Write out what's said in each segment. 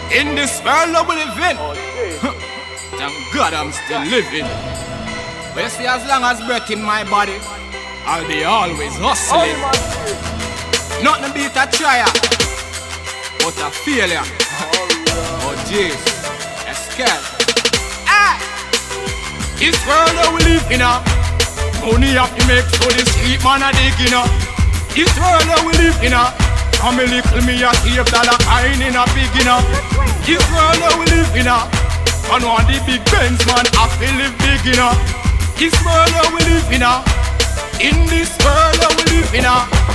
In this world I will live in. Thank God I'm still living. But you see, as long as breath in my body, I'll be always hustling. Nothing beat a trial, but a failure. Oh jeez, a scared. This world that we live in, money have to make so the street man a digging. This world that we live in, family kill me a save dollar kind in a beginner. This world that we live in, man want the big Benz man have to live big in. This world that we live in this world that we live in,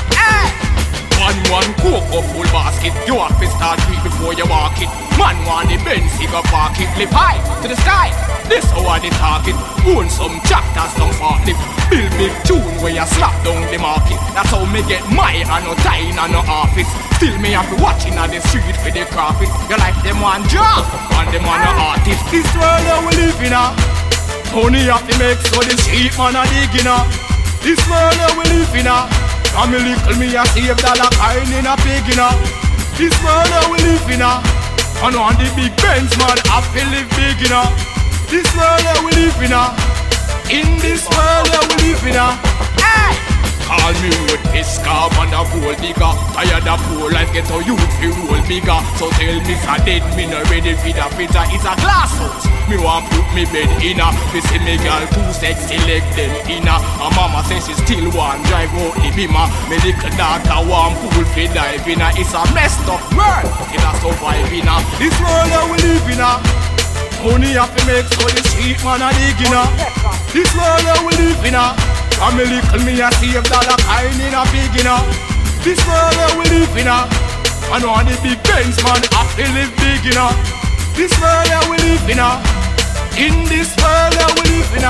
one cocoa full basket. You have to start treat before you walk it. Man want the Benz, he go park it. Live high to the sky, this how I the target. Own some tractors, some forklift. Build big tune where you slap down the market. That's how me get my and no tie in no office. Still me have to watching on the street for the profit. You like them one job, and them one artist. This world that we live in, money have to make so the street man a digging. This world that we live in, family kill me a save dollar kind in a pig in. This world that we live in, and on the big Benz man have to live big in. This world that we live in this world that we live in, call me road piscar and a gold digger. Tired of poor life, get a youth fi roll bigger. So tell me so dead, me no ready for the picture. It's a glass house, me want put me bed in a. Me see me girl too sexy, leg them in a. And mama say she still want drive out the bimmer. Me little daughter want pool fi dive in a. It's a messed up world, it a survive in a. This world that we live in, money have to make so the street man a digging. This world that we live in, family kill me a save dollar kind in a beginner. This world that we live in, and on the big Benz man have to live big in. This world that we live in this world that we live in,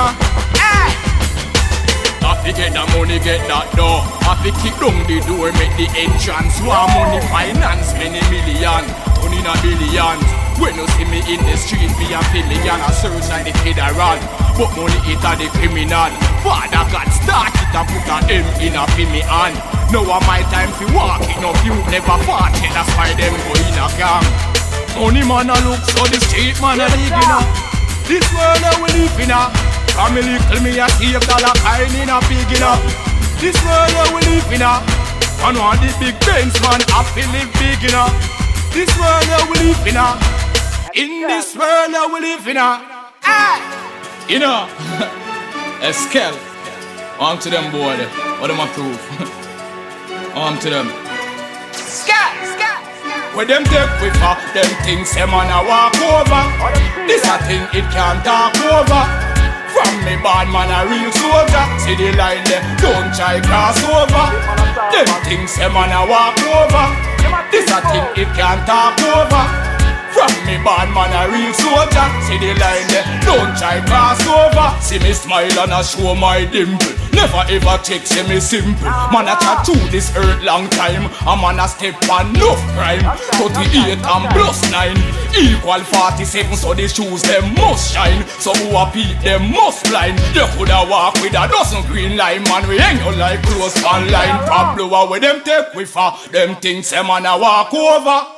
have to get that money, get that door. Have to kick down the door, make the entrance. Want money, finance, many million, turn in a billions. When you see me in the street, me a million, I search like the federal. But money it a the criminal. Father God start it and put a M in a fi me hand. Now a my time fi walk it, no you never fought it. That's why them go in a gang. Money man a look so the street man a digging. This world that we live in, family kill me a save dollar kind in a beginner. This world that we live in, and one the big Benz man have to live big in. This world that we live in this world that we live in, you know, a scale. On to them boy, what am I proof? On to them. When them take with her, them things them man a walk over. This a thing it can't talk over. From me bad man a real soldier. See the line there, don't try cross over. Them things them man a walk over. This a thing it can't talk over. From me bad man a real soldier. See the line there, don't try cross over. See me smile and I show my dimple. Never ever check, say me simple. Man a chat to this earth long time. A man a step on no crime. 38 and plus 9 equal 47, so the shoes them must shine. So who a beat them must blind. You coulda walk with a dozen green line. Man we hang out like close on line. Pablo where them take with her. Them things them man a walk over.